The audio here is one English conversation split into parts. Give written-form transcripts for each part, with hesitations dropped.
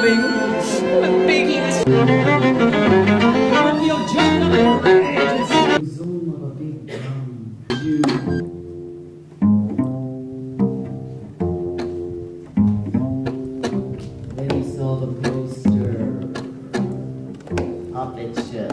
moving with big ears. Zoom of a big drum. You. Then he saw the poster. Puppet show.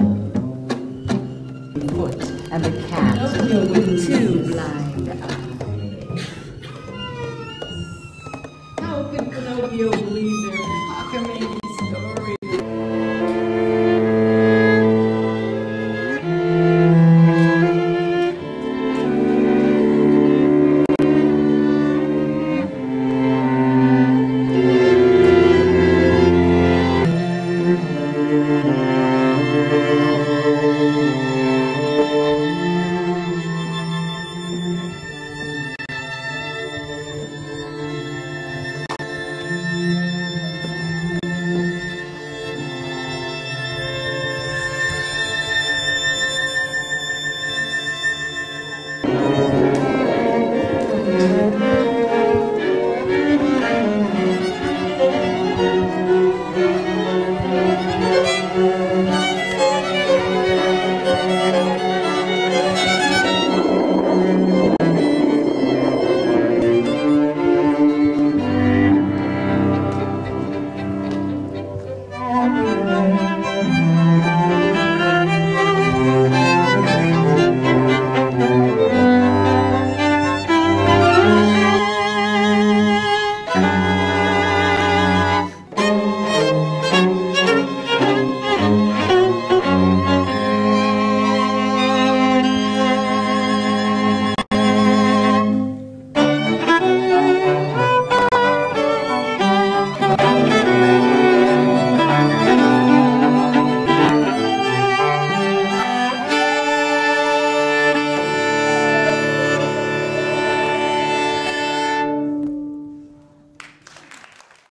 Foot and the cat with two blind eyes. How could Pinocchio believe their cockamamie?